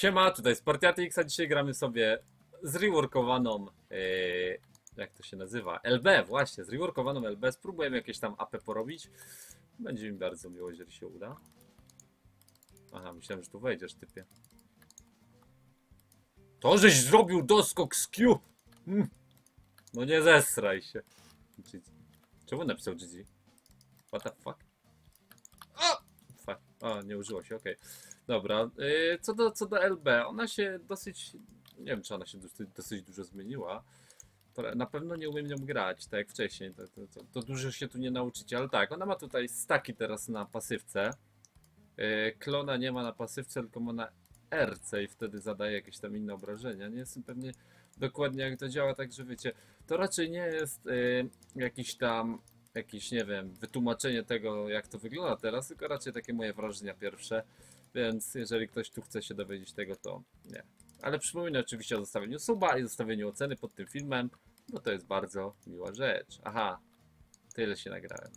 Siema, tutaj Spartiatix, a dzisiaj gramy sobie z reworkowaną, jak to się nazywa, LB, właśnie, z reworkowaną LB. Spróbujemy jakieś tam AP porobić. Będzie mi bardzo miło, jeżeli się uda. Aha, myślałem, że tu wejdziesz, typie. To żeś zrobił doskok z Q! No nie zesraj się. Czemu napisał GG? What the fuck? O! Fuck. O, nie użyło się, okej. Dobra, co do LB, ona się dosyć, nie wiem czy ona się dosyć dużo zmieniła. Na pewno nie umiem nią grać, tak jak wcześniej, to dużo się tu nie nauczycie, ale tak, ona ma tutaj staki teraz na pasywce. Klona nie ma na pasywce, tylko ma na RC i wtedy zadaje jakieś tam inne obrażenia. Nie jestem pewnie dokładnie jak to działa, także wiecie, to raczej nie jest jakieś, nie wiem, wytłumaczenie tego jak to wygląda teraz, tylko raczej takie moje wrażenia pierwsze. Więc jeżeli ktoś tu chce się dowiedzieć tego, to nie. Ale przypominam oczywiście o zostawieniu suba i zostawieniu oceny pod tym filmem, bo to jest bardzo miła rzecz. Aha, tyle się nagrałem.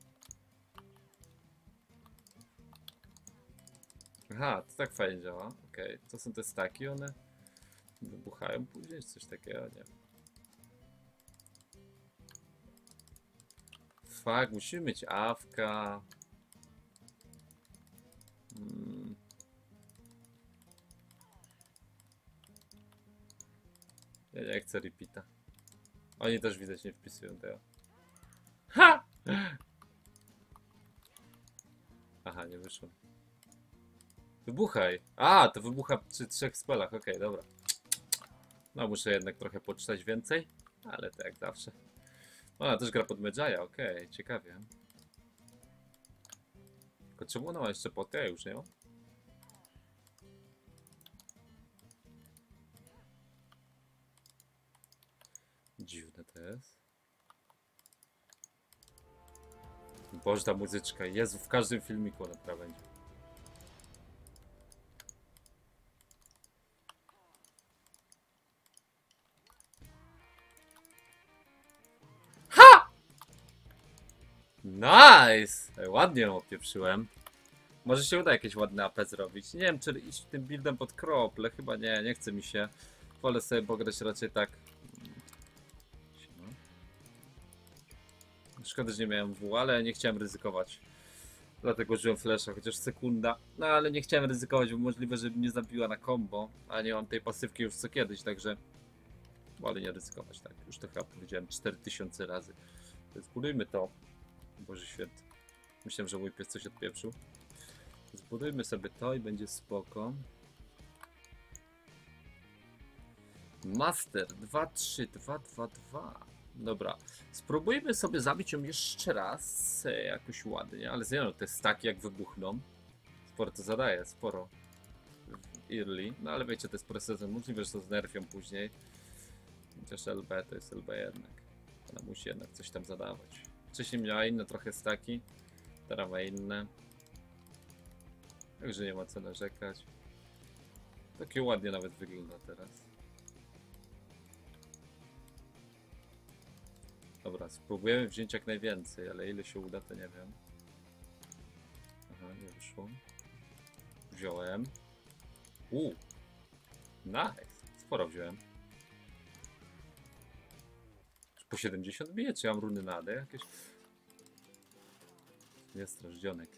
Aha, to tak fajnie działa. Okej, to są te staki, one wybuchają później, czy coś takiego, nie wiem. Fuck, musimy mieć awka. Ja nie chcę repeata. Oni też widać nie wpisują tego. Ha! Aha, nie wyszło. Wybuchaj! A, to wybucha przy 3 spelach, okej, dobra. No muszę jednak trochę poczytać więcej, ale to jak zawsze. Ona też gra pod Medjaya, okej, ciekawie. Tylko czemu ona ma jeszcze potkę? Ja już nie mam. Dziwne to jest. Boże, ta muzyczka. Jezu, w każdym filmiku ona prawie będzie. Ha! Nice! Ładnie ją opieprzyłem. Może się uda jakieś ładne AP zrobić. Nie wiem, czy iść tym buildem pod krople. Chyba nie, nie chce mi się. Wolę sobie pograć raczej tak. Szkoda, że nie miałem W, ale nie chciałem ryzykować. Dlatego użyłem flasha, chociaż sekunda. No ale nie chciałem ryzykować, bo możliwe, żeby mnie zabiła na combo. A nie mam tej pasywki już co kiedyś, także wolę nie ryzykować, tak. Już to chyba powiedziałem 4000 razy. Zbudujmy to. Boże święty. Myślałem, że mój pies coś odpieprzył. Zbudujmy sobie to i będzie spoko. Master 2, 3, 2, 2, 2. Dobra, spróbujmy sobie zabić ją jeszcze raz jakoś ładnie, ale zmienią te staki jak wybuchną. Sporo to zadaje, sporo. Early, no ale wiecie, to jest procesor, możliwe, że to znerfią później. Chociaż LB to jest LB jednak. Ona musi jednak coś tam zadawać. Wcześniej miała inne trochę staki, teraz ma inne. Także nie ma co narzekać. Takie ładnie nawet wygląda teraz. Dobra, spróbujemy wziąć jak najwięcej, ale ile się uda, to nie wiem. Aha, nie wyszło. Wziąłem. Nice. Sporo wziąłem. Po 70 bije, czy ja mam runy nade jakieś? Jest strażdzionek.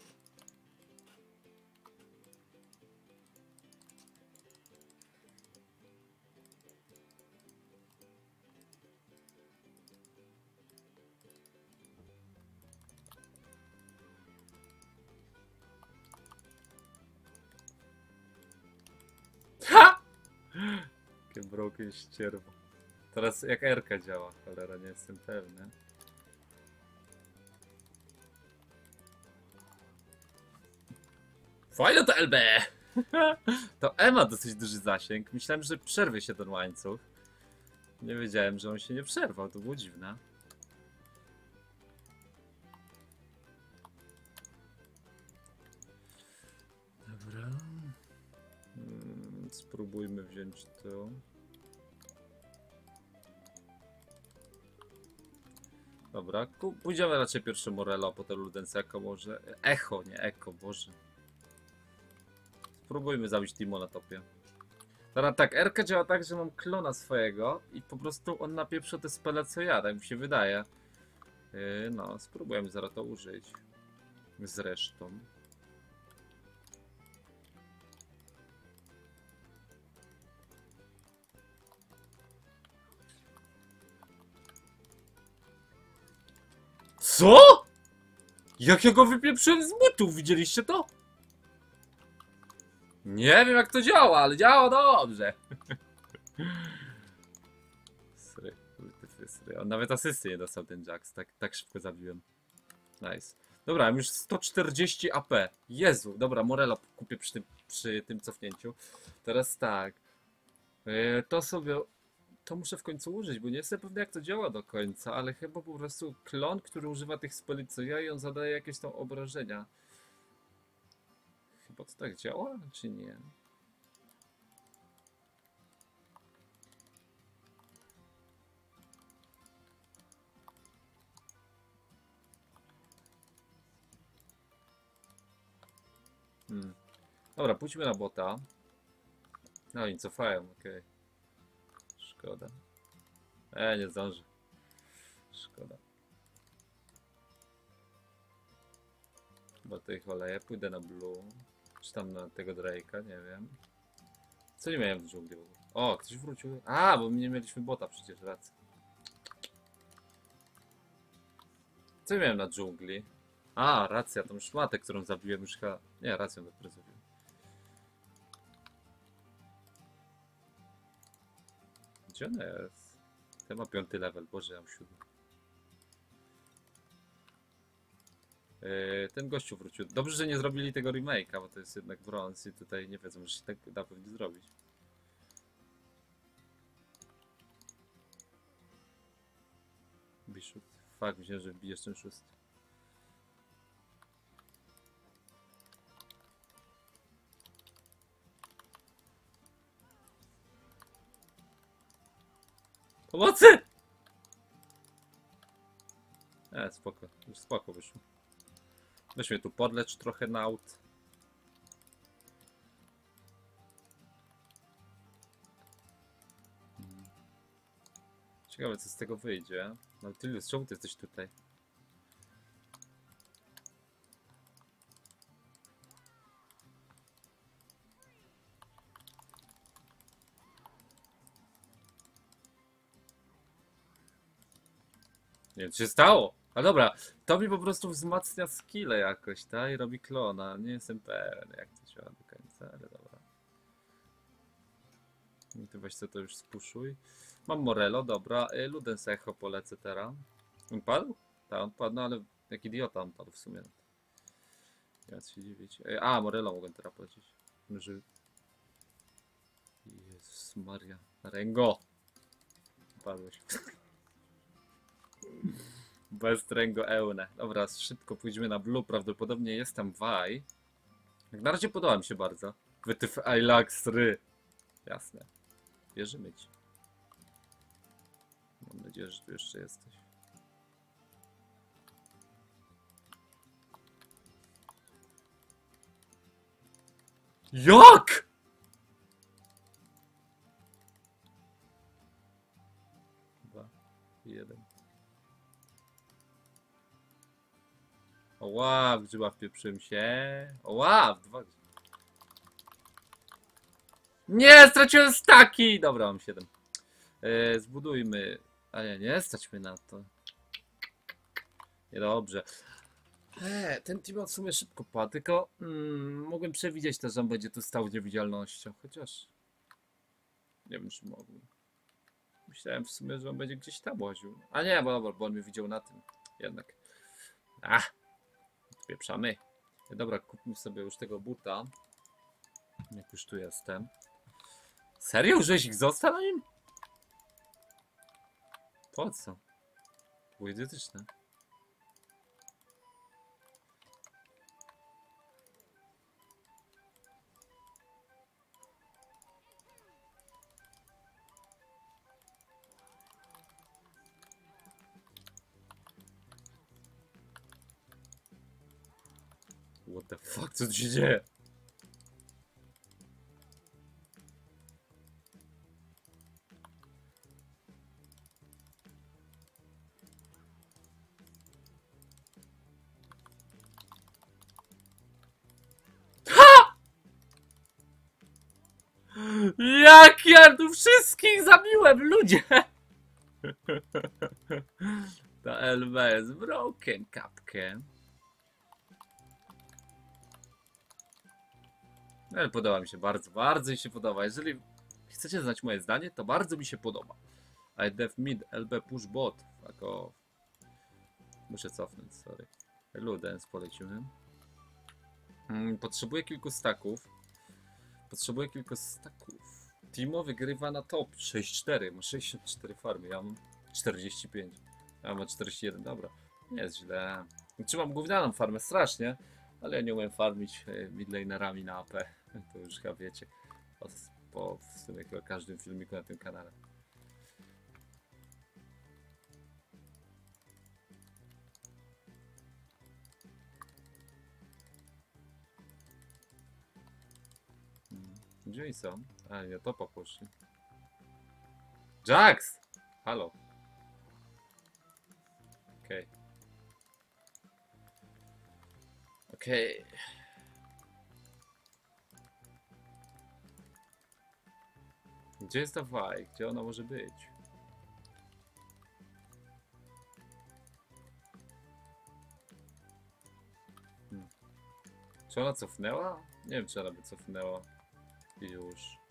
Ha! Jakie broken ścierwo. Teraz jak R-ka działa, cholera, nie jestem pewny. Fajno to LB! To E ma dosyć duży zasięg. Myślałem, że przerwie się ten łańcuch. Nie wiedziałem, że on się nie przerwał, to było dziwne. Dobra. Spróbujmy wziąć to. Dobra, pójdziemy raczej pierwszy Morello, a potem Ludenseko może. Echo, nie Eko, Boże. Spróbujmy zabić Timo na topie. Teraz tak, Erka działa tak, że mam klona swojego i po prostu on napieprza te spele co ja, tak mi się wydaje. No, spróbujemy zaraz to użyć. Zresztą. Co?! Jak ja go wypieprzyłem z butów, widzieliście to? Nie wiem jak to działa, ale działa dobrze. Sry, sry. On nawet asysty nie dostał ten Jax, tak szybko zabiłem. Nice. Dobra, mam już 140 AP. Jezu, dobra, Morello kupię przy tym cofnięciu. Teraz tak. To sobie... To muszę w końcu użyć, bo nie jestem pewny jak to działa do końca, ale chyba po prostu klon, który używa tych speli co ja i on zadaje jakieś tam obrażenia. Chyba to tak działa, czy nie? Dobra, pójdźmy na bota. No i cofają, okej. Szkoda. Nie zdążę. Szkoda. Bo to ich oleję. Pójdę na blue. Czy tam na tego Drake'a, nie wiem. Co nie miałem w dżungli w ogóle? O, ktoś wrócił. A, bo my nie mieliśmy bota przecież, racja. Co miałem na dżungli? A, racja, tą szmatę, którą zabiłem już chyba... Nie, racją dopiero zabiłem. Gdzie ona jest? Ten ma 5. level, boże, ja mam 7. Ten gościu wrócił. Dobrze, że nie zrobili tego remake'a, bo to jest jednak brąz i tutaj nie wiedzą, że się tak da pewnie zrobić. Bishop. Fuck, myślałem, że wbijesz ten 6. Pomocy! Spoko. Już spoko wyszło. Weźmy tu podlecz trochę na aut. Ciekawe co z tego wyjdzie. Nautilus, czemu ty jesteś tutaj? Nie wiem co się stało. A dobra, to mi po prostu wzmacnia skille jakoś, tak? I robi klona. Nie jestem pewien jak to działa do końca, ale dobra. I ty weź sobie to już spuszuj. Mam Morello, dobra. Ludens Echo polecę teraz. On padł? Tak, on padł, no ale jak idiota on padł w sumie. Ja się dziwić. A, Morello mogę teraz polecieć. Może... Jezus Maria. Rengo! Padłeś. Bez Rengo Eune. Dobra, szybko pójdźmy na blue. Prawdopodobnie jest tam Vi. Jak na razie podoba mi się bardzo. Wytyf Ilax ry. Jasne. Wierzymy ci. Mam nadzieję, że tu jeszcze jesteś. Jak?! Dwa, jeden. O ław, grzyba wpieprzyłem się. O ław, 2. Nie, straciłem staki! Dobra, mam 7. Zbudujmy. Ale nie, stać mnie na to. Niedobrze. Ten team w sumie szybko padł, tylko mogłem przewidzieć też, że on będzie tu stał niewidzialnością, chociaż nie wiem, czy mogłem. Myślałem w sumie, że on będzie gdzieś tam łaził. A nie, bo dobra, bo on mnie widział na tym. Jednak. Pieprzamy. Dobra, kupmy sobie już tego buta. Jak już tu jestem. Serio? Użyłeś ich został na nim? Po co? Było idiotyczne. What the fuck, co tu się dzieje? Jak ja tu wszystkich zabiłem, ludzie! Ta LB jest broken, kapkę. Ale podoba mi się bardzo, bardzo mi się podoba. Jeżeli chcecie znać moje zdanie, to bardzo mi się podoba. I def mid, LB push bot. Fuck off. Muszę cofnąć, sorry. Ludens poleciłem. Potrzebuję kilku staków. Timo wygrywa na top 6-4. Ma 64 farmy. Ja mam 45. Ja mam 41. Dobra. Nie jest źle. Trzymam gównianą farmę strasznie. Ale ja nie umiem farmić midlanerami na AP. To już chyba wiecie. Po w sumie chyba każdym filmiku na tym kanale. Gdzie oni są? A nie, topa poszli. Jax! Halo. Okej. Okej. Gdzie jest ta Vi? Gdzie ona może być? Czy ona cofnęła? Nie wiem, czy ona by cofnęła. I już.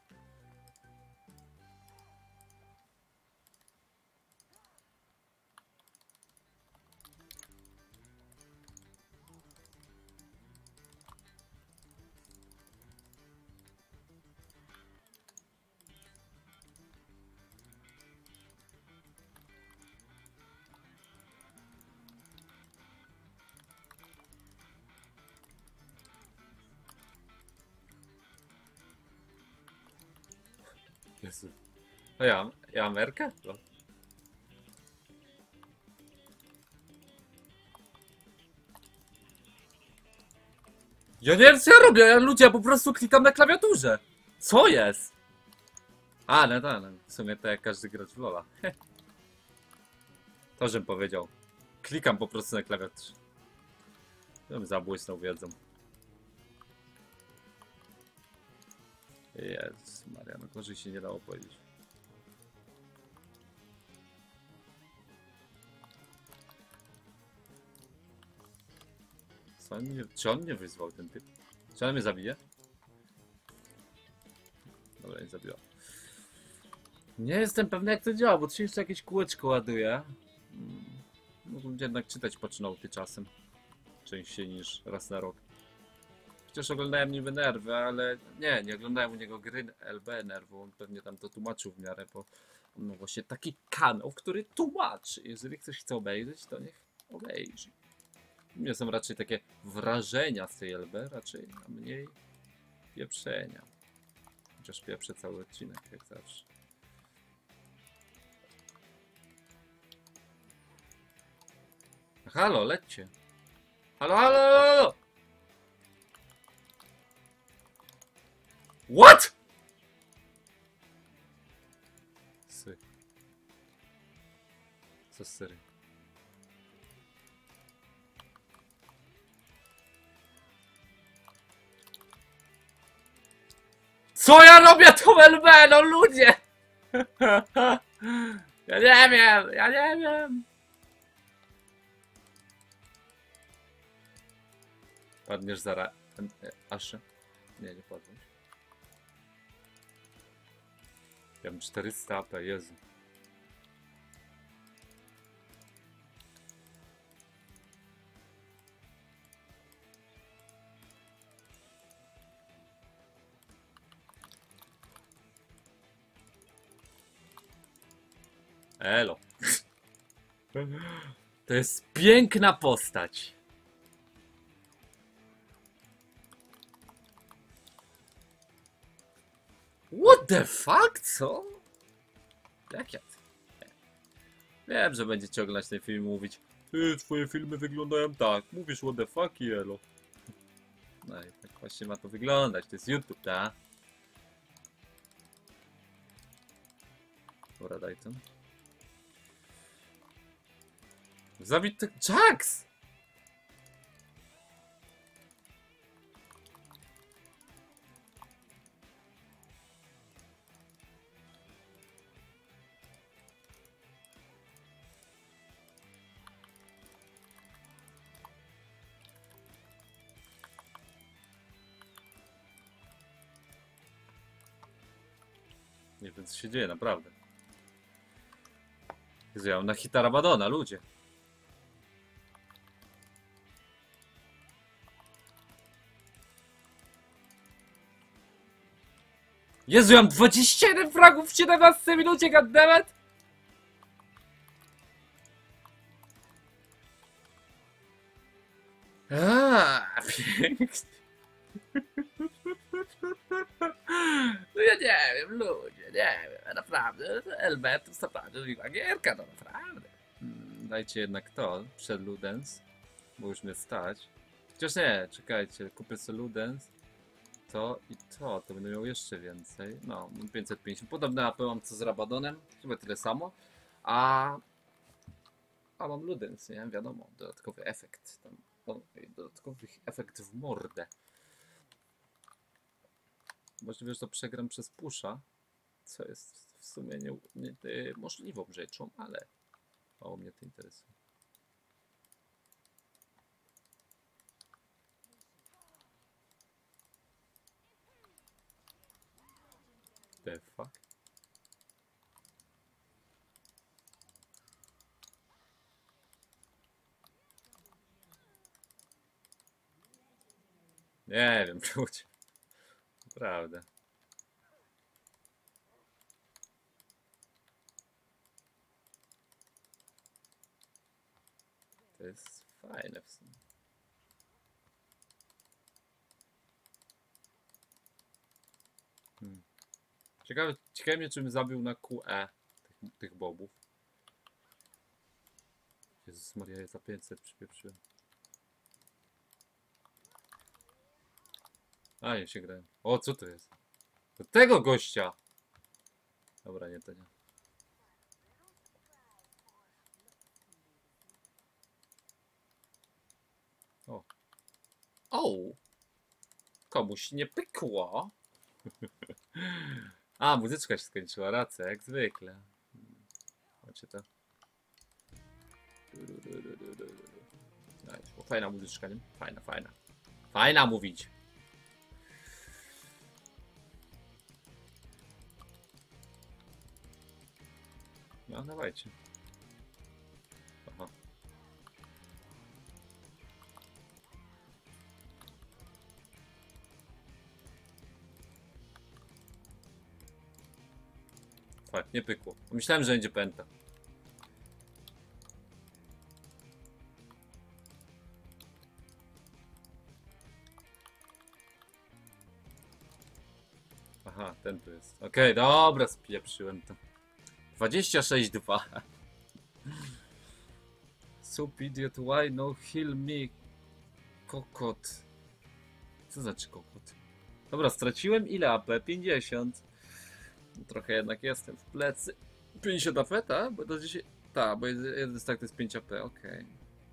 Jezu. A ja Amerykę? No. Ja nie wiem, co ja robię, ja po prostu klikam na klawiaturze. Co jest? A, no tak, no, w sumie to jak każdy gracz w LoL'a. To, żebym powiedział. Klikam po prostu na klawiaturze. Żebym zabłysnął wiedzą. Jezus Maria, no gorzej się nie dało powiedzieć. Czy on mnie wyzwał, ten typ? Czy on mnie zabije? Dobra, nie zabiła. Nie jestem pewny, jak to działa, bo tu się jeszcze jakieś kółeczko ładuje. Mógłbym jednak czytać patchnoty czasem. Częściej niż raz na rok. Chociaż oglądałem niby nerwy, ale nie oglądałem u niego gry LB nerwu. On pewnie tam to tłumaczył w miarę, bo on ma właśnie taki kanał, który tłumaczy. Jeżeli ktoś chce obejrzeć, to niech obejrzy. U mnie są raczej takie wrażenia z tej LB, raczej, a mniej pieprzenia. Chociaż pieprzę cały odcinek, jak zawsze. Halo, lećcie. Halo, halo, halo! What? Sy. Co syry? Co ja robię tą LB, no ludzie! Ja nie wiem, ja nie wiem. Padniesz zaraz. Asze? Nie, nie padniesz. Ja mam 400 AP, Jezu. Elo. To jest piękna postać. What the fuck? Co? Jak ja? Wiem, że będziecie oglądać ten film i mówić: ty, twoje filmy wyglądają tak. Mówisz what the fuck i elo. No i tak właśnie ma to wyglądać. To jest YouTube, tak? Dobra, daj to. Zabity Jax! Nie wiem, co się dzieje, naprawdę. Jezu, ja mam na hita Rabadona, ludzie. Jezu, ja mam 27 fragów w 17 minucie, goddammit! Pięknie. No ja nie wiem, ludzie, nie wiem, naprawdę, LB to jest naprawdę miła gierka, no naprawdę. Dajcie jednak to, przed Ludens, bo już mnie stać. Chociaż nie, czekajcie, kupię sobie Ludens, to i to będę miał jeszcze więcej. No, 550, podobne AP mam co z Rabadonem, chyba tyle samo, a mam Ludens, nie, wiadomo, dodatkowy efekt, tam, dodatkowy efekt w mordę. Możliwe, że to przegram przez pusha, co jest w sumie możliwą rzeczą, ale mało mnie to interesuje. The fuck? Nie wiem, ludzie. Prawda. To jest fajne w sumie. Ciekawe mnie, czym zabił na QE tych bobów. Jezus Maria, ja za 500 przypieprzyłem. A, nie się grałem. O, co to jest? Do tego gościa! Dobra, nie, to nie. O. O! Komuś nie pykło. A, muzyczka się skończyła, racja, jak zwykle. Macie to. Fajna muzyczka, nie? Fajna, fajna. Fajna mówić. No, dawajcie. Aha. Tak, nie pykło. Myślałem, że będzie pęta. Aha, ten tu jest. Okej, dobra, spieprzyłem to. 26-2. Soup idiot, why no heal me? Kokot. Co znaczy kokot? Dobra, straciłem ile AP? 50. Trochę jednak jestem w plecy. 50 AP, tak? Bo to dzisiaj... Tak, bo jeden stack to jest 5 AP, okej.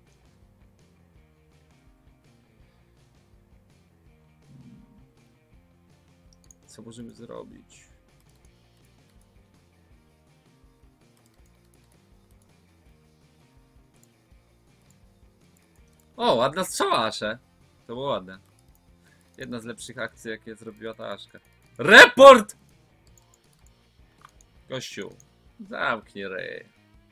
Co możemy zrobić? O, ładna strzała, Asze. To było ładne. Jedna z lepszych akcji, jakie zrobiła ta Aszka. Report! Gościu, zamknij rej.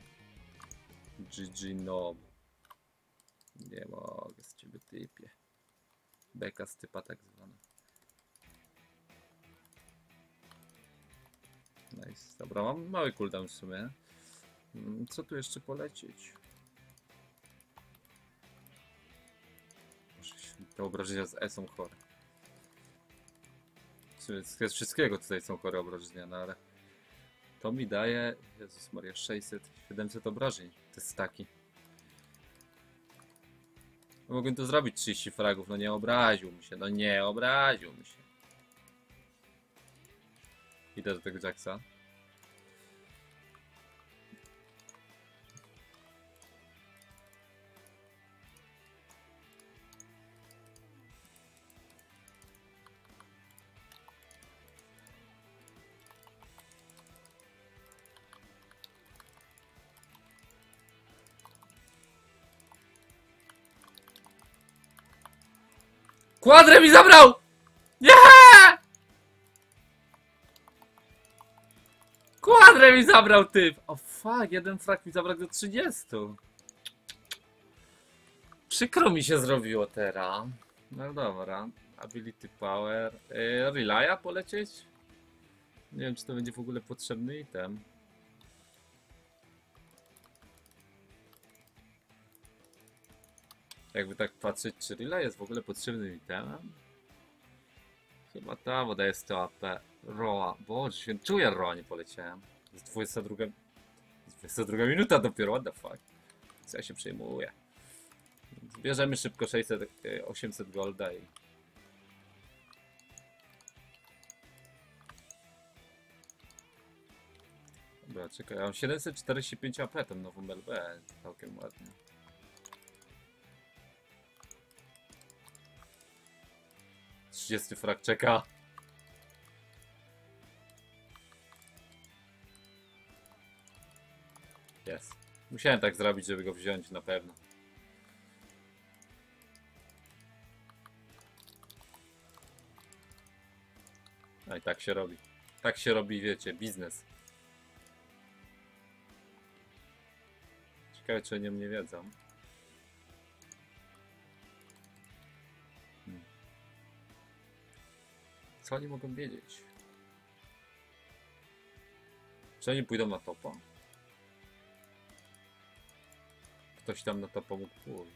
GG nob. Nie mogę z ciebie typie. Beka z typa tak zwana. Nice. Dobra, mam mały cooldown w sumie. Co tu jeszcze polecieć? Te obrażenia z E są chore. Z wszystkiego tutaj są chore obrażenia, no ale... To mi daje, Jezus Maria, 600, 700 obrażeń. To jest taki. Mogłem to zrobić 30 fragów, no nie obraził mi się, no nie obraził mi się. Idę do tego Jacksa. Kwadrę mi zabrał! Nie! Kwadrę mi zabrał typ! O fuck, jeden frag mi zabrał do 30. Przykro mi się zrobiło teraz. No dobra. Ability power. Relaya polecieć? Nie wiem, czy to będzie w ogóle potrzebny item. Jakby tak patrzeć, czy relay jest w ogóle potrzebnym itemem? Chyba ta, bo daje 100 AP. Roa. Boże, się czuję Roa, nie poleciałem. Jest 22 minuta dopiero, what the fuck. Co ja się przejmuję. Zbierzemy szybko 600, 800 golda i... Dobra, czekaj, ja mam 745 AP, tą nową LB, całkiem ładnie. Trzydziesty frag czeka. Jest. Musiałem tak zrobić, żeby go wziąć na pewno. No i tak się robi. Tak się robi, wiecie, biznes. Ciekawe, czy oni o mnie wiedzą. Co oni mogą wiedzieć? Czy oni pójdą na topa? Ktoś tam na topa mógł pójść.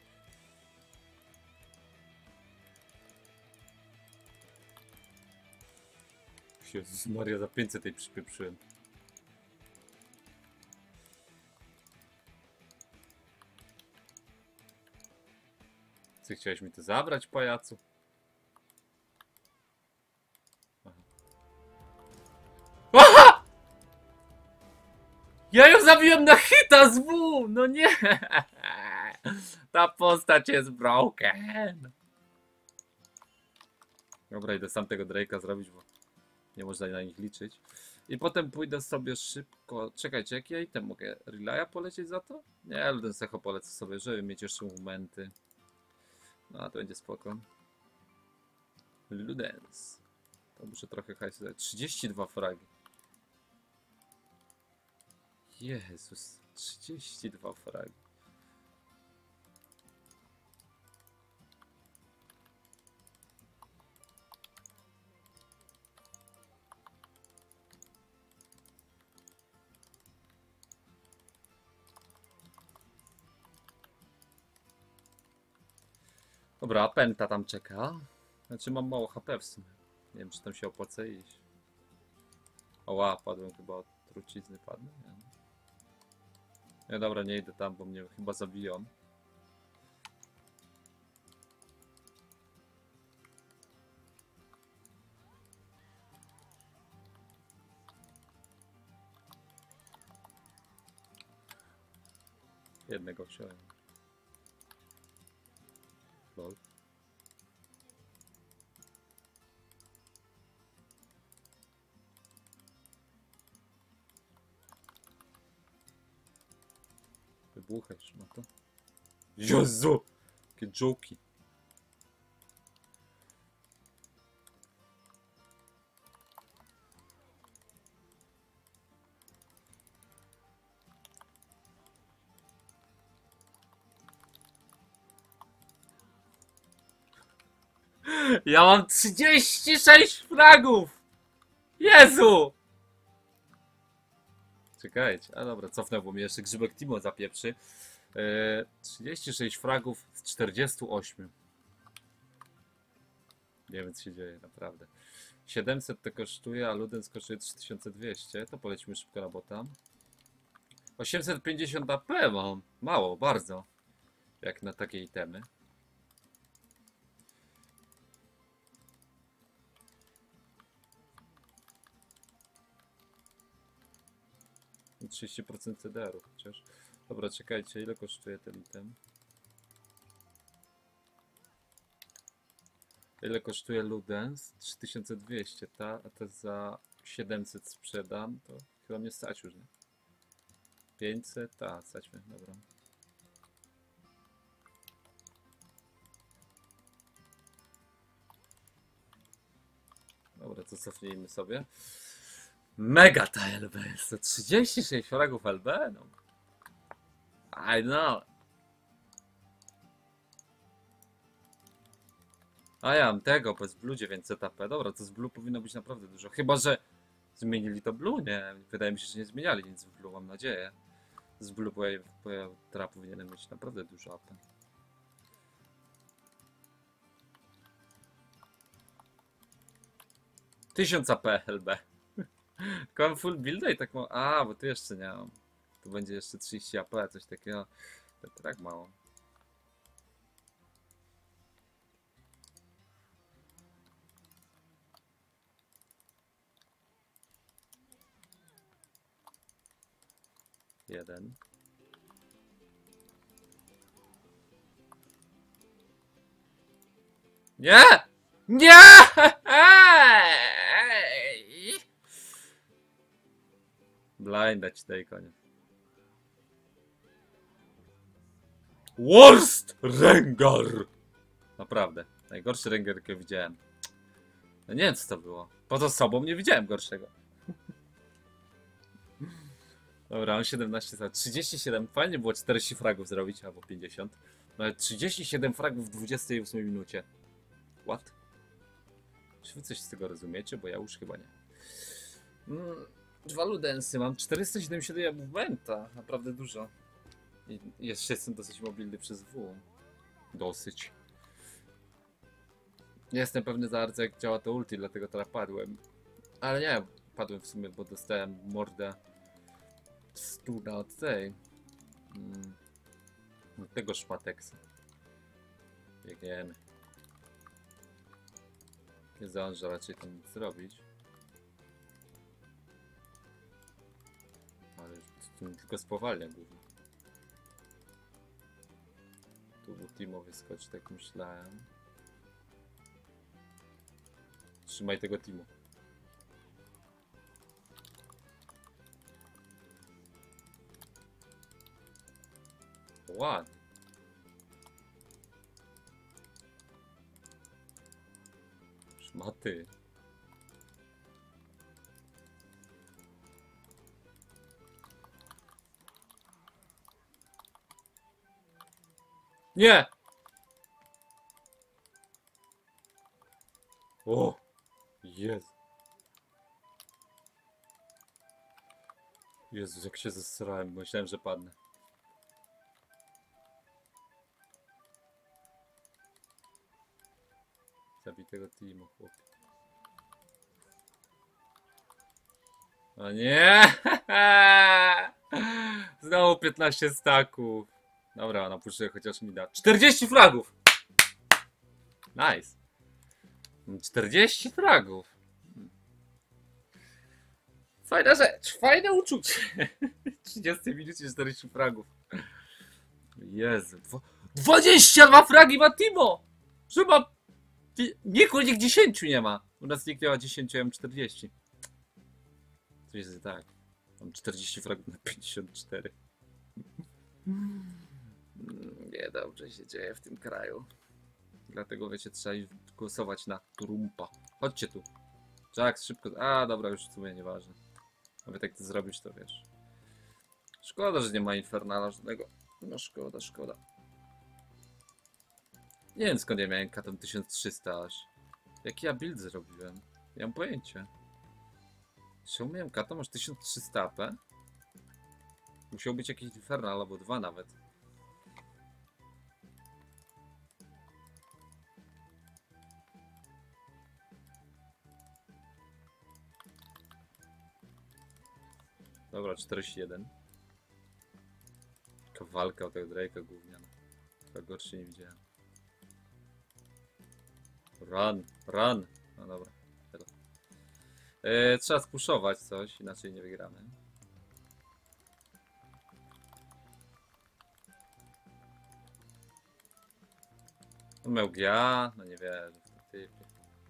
Jezus Maria, za 500 tej przypieprzyłem. Ty chciałeś mi to zabrać, pajacu? Aha! Ja ją zabiłem na hita z W! No nie! Ta postać jest broken! Dobra, idę sam tego Drake'a zrobić, bo nie można na nich liczyć. I potem pójdę sobie szybko... Czekajcie, jaki ja item mogę? Relaya polecieć za to? Nie, Luden Secho polecę sobie, żeby mieć jeszcze momenty. No, to będzie spoko. Ludens. To muszę trochę hajsu dać. 32 fragi. Jezus, 32 fragi. Dobra, Penta tam czeka. Znaczy mam mało HP w sumie. Nie wiem, czy tam się opłaca iść. Oła, padłem chyba od trucizny, padłem? Nie, dobra, nie idę tam, bo mnie chyba zabiją. Jednego wziąłem. Lol. Wybuchasz, no to. Jezu! Jakie dżoki. Ja mam 36 fragów! Jezu! Czekajcie, a dobra, cofnę, bo mnie jeszcze grzybek Timo zapieprzy. 36 fragów z 48. Nie wiem, co się dzieje, naprawdę. 700 to kosztuje, a Ludens kosztuje 3200. To polecimy szybko na bota. 850 AP mam. Mało, bardzo. Jak na takie itemy. I 30% CDR-u chociaż. Dobra, czekajcie, ile kosztuje ten item? Ile kosztuje Ludens? 3200, ta? A to za 700 sprzedam, to chyba mnie stać już, nie? 500, ta, stać mnie, dobra. Dobra, to cofnijmy sobie. Mega ta LB jest to 36 fragów LB? No. I know. A ja mam tego, bez blue 900 AP. Dobra, to z blue powinno być naprawdę dużo. Chyba że zmienili to blue, nie? Wydaje mi się, że nie zmieniali nic w blue, mam nadzieję. Z blue teraz powinienem mieć naprawdę dużo AP. Tysiąc AP LB. Tylko mam full builda i tak mało. A, bo tu jeszcze nie mam. Tu będzie jeszcze 30 AP, coś takiego. To tak mało. Jeden. Nie! Nie! Blinda ci daj, koniec. Worst Rengar! Naprawdę. Najgorszy Rengar, jaki widziałem. No nie wiem, co to było. Poza sobą nie widziałem gorszego. Dobra, on 17 lat. 37. Fajnie było 40 fragów zrobić, albo 50. No 37 fragów w 28 minucie. What? Czy wy coś z tego rozumiecie? Bo ja już chyba nie. Dwa ludensy. Mam 477 movementa. Naprawdę dużo. I jeszcze jestem dosyć mobilny przez W. Dosyć. Nie jestem pewny za bardzo, jak działa to ulti, dlatego teraz padłem. Ale nie, padłem w sumie, bo dostałem mordę stuna od tej. Od tego szmateksa. Biegniemy. Nie zdążę raczej tam nic zrobić. Ale już tylko spowalnia głównie. Tu był Timo wyskoczy, tak myślałem. Trzymaj tego Timo. Ładnie. Szmaty. Nie! O! Jezu. Jezus, jak się zesrałem. Myślałem, że padnę. Zabij tego Timo, chłopie. O nie! Znowu 15 staków. Dobra, napuszczę chociaż mi da. 40 fragów! Nice. 40 fragów. Fajna rzecz, fajne uczucie. 30 minucie 40 fragów. Jezu. 22 fragi ma Timo! Że ma... Nikt 10 nie ma. U nas nikt nie ma 10, ja mam 40. Coś jest tak. Mam 40 fragów na 54. Nie dobrze się dzieje w tym kraju. Dlatego wiecie, trzeba głosować na Trumpa. Chodźcie tu. Jack, szybko. A, dobra, już w sumie nieważne. Nawet jak ty zrobisz, to wiesz. Szkoda, że nie ma Infernala żadnego. No szkoda, szkoda. Nie wiem, skąd ja miałem katom 1300 aż. Jaki ja build zrobiłem? Nie mam pojęcia. Czemu miałem katom aż 1300 AP? Musiał być jakiś Infernal, albo dwa nawet. Dobra, 41. Walka o tego Drake'a gówniana. Tak gorszy nie widziałem. Run, run. No dobra. Trzeba spuszować coś, inaczej nie wygramy. On miał GA, no nie wierzę w to typie.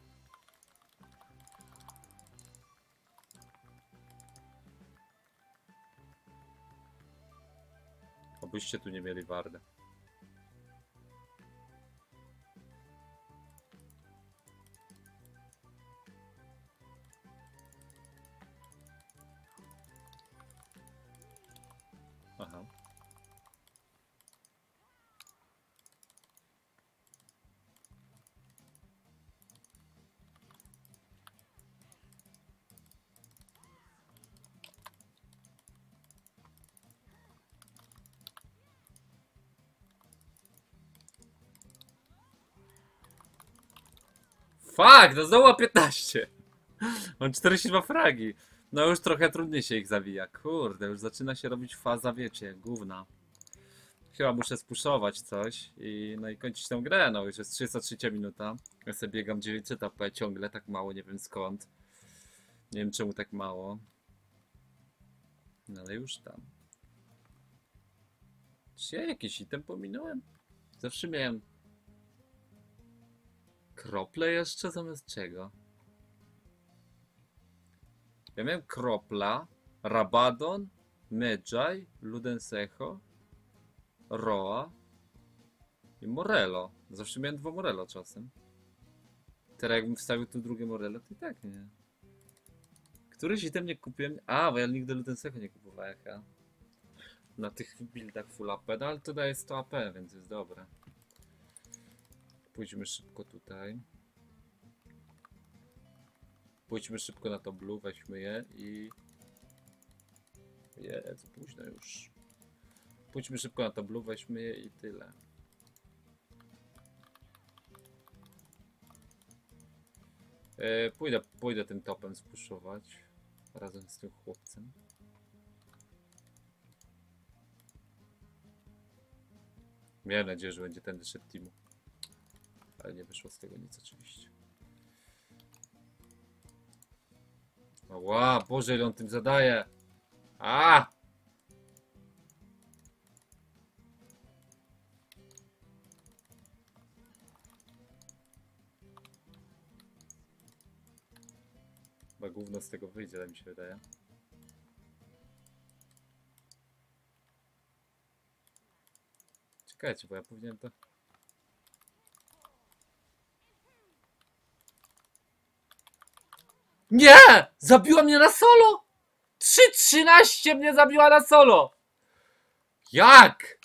Obyście tu nie mieli Wardę. Fuck, no znowu ma 15. Mam 42 fragi. No już trochę trudniej się ich zawija. Kurde, już zaczyna się robić faza, wiecie, gówna. Chyba muszę spuszować coś i no i kończyć tę grę. No już jest 33 minuta. Ja sobie biegam 900 AP, ciągle tak mało, nie wiem skąd. Nie wiem czemu tak mało. No ale już tam. Czy ja jakiś item pominąłem? Zawsze miałem krople jeszcze zamiast czego? Ja miałem kropla, Rabadon, Medjay, Ludensecho, Roa i Morello. Zawsze miałem 2 Morello czasem. Teraz jakbym wstawił tu drugie Morello, to i tak nie. Któryś item nie kupiłem. A, bo ja nigdy Ludensecho nie kupowałem. Na tych buildach full AP, no ale to daje 100 AP, więc jest dobre. Pójdźmy szybko tutaj. Pójdźmy szybko na to blue, weźmy je i... Jezu, późno już. Pójdźmy szybko na to blue, weźmy je i tyle. Pójdę tym topem spuszować. Razem z tym chłopcem. Miałem nadzieję, że będzie tędy szedł teamu. Ale nie wyszło z tego nic oczywiście. Ła, Boże, ile on tym zadaje! A! Chyba gówno z tego wyjdzie, tak mi się wydaje. Czekajcie, bo ja powinienem to... Nie! Zabiła mnie na solo! 3:13 mnie zabiła na solo! Jak?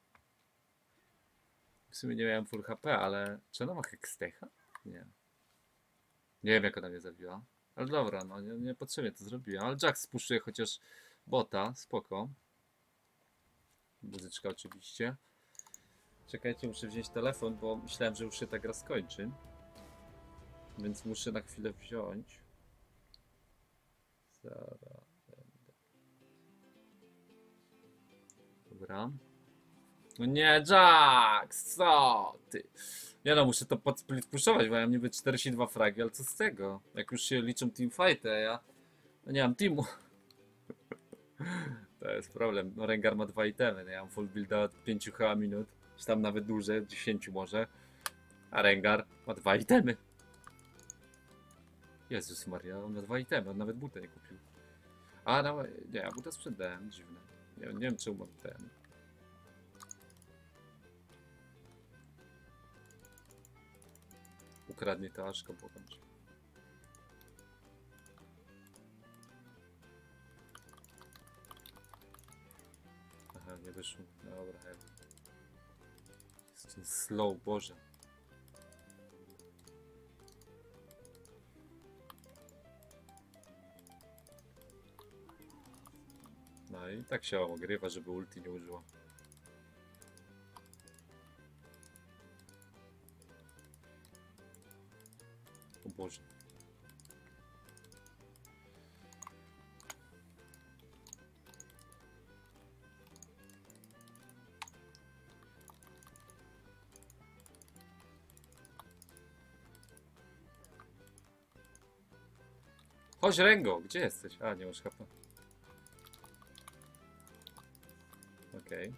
W sumie nie miałem full HP, ale... Czy ona ma hextecha? Nie. Nie wiem jak ona mnie zabiła. Ale dobra, no niepotrzebnie to zrobiłem. Ale Jack spuszczuje chociaż bota, spoko. Muzyczka oczywiście. Czekajcie, muszę wziąć telefon, bo myślałem, że już się ta gra skończy. Więc muszę na chwilę wziąć. Zaraz będę. Dobra. No nie, Jax, co ty? Nie no, muszę to pod split puszować, bo ja mam niby 42 fragi, ale co z tego? Jak już się liczą teamfighty, a ja no nie mam teamu. To jest problem. No Rengar ma 2 itemy, no ja mam full builda od 5 chyba minut, czy tam nawet dłużej, 10 może. A Rengar ma 2 itemy. Jezus Maria, on ma 2 itemy, on nawet buta nie kupił. A no, nie, ja buta sprzedałem, dziwne. Nie wiem czemu mam ten. Ukradnie to Aszko, potem. Aha, nie wyszło. Dobra, hej. Jest ten slow, Boże. No i tak się ogrywa, żeby ulti nie użyła. O Boże. Chodź Rengo, gdzie jesteś? A, nie masz HP. Okej.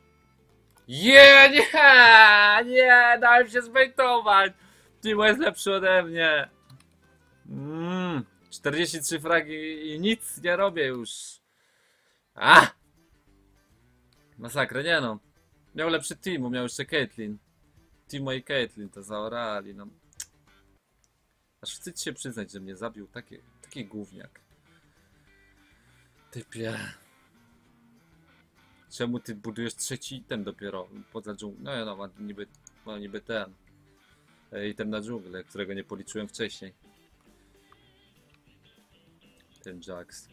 Nie, dałem się zbejtować. Timo jest lepszy ode mnie. 43 fragi i nic nie robię już. A! Masakra, nie no. Miał lepszy Timo, miał jeszcze Caitlyn. Timo i Caitlyn to zaorali, no. Aż wstyd się przyznać, że mnie zabił taki gówniak. Typie. Czemu ty budujesz trzeci item dopiero poza dżunglą? No, ma niby ten item na dżunglę, którego nie policzyłem wcześniej. Ten Jax.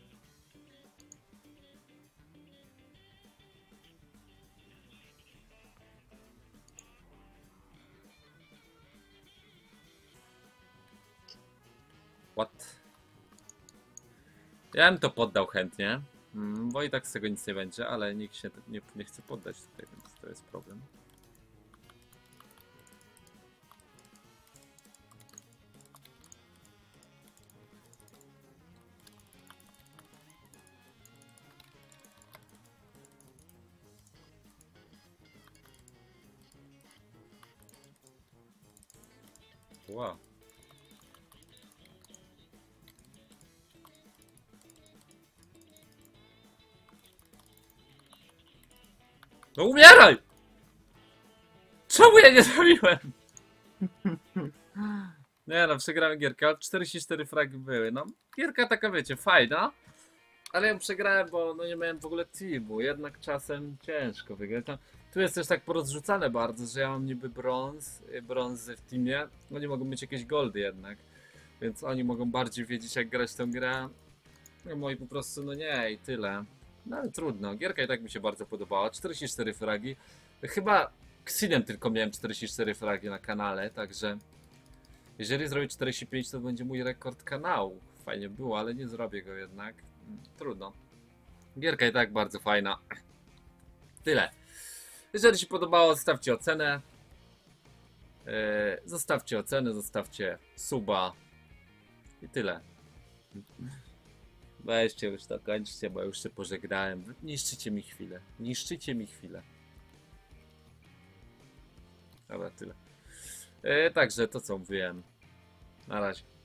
What? Ja bym to poddał chętnie, bo i tak z tego nic nie będzie, ale nikt się nie chce poddać tutaj, więc to jest problem. Wow. No umieraj! Czemu ja nie zrobiłem? Nie no, przegrałem gierkę, ale 44 fragi były. No, gierka taka wiecie, fajna. Ale ja przegrałem, bo no nie miałem w ogóle teamu. Jednak czasem ciężko wygrać. No, tu jest też tak porozrzucane bardzo, że ja mam niby brązy w teamie. Oni mogą mieć jakieś goldy jednak. Więc oni mogą bardziej wiedzieć jak grać tę grę. No moi po prostu no nie i tyle. No ale trudno. Gierka i tak mi się bardzo podobała. 44 fragi. Chyba Xinem tylko miałem 44 fragi na kanale, także jeżeli zrobię 45 to będzie mój rekord kanału. Fajnie było, ale nie zrobię go jednak. Trudno. Gierka i tak bardzo fajna. Tyle. Jeżeli się podobało, zostawcie ocenę. Zostawcie ocenę, zostawcie suba. I tyle. Weźcie już to, kończcie, bo już się pożegnałem. Niszczycie mi chwilę. Niszczycie mi chwilę. Dobra, tyle. Także to co mówiłem. Na razie.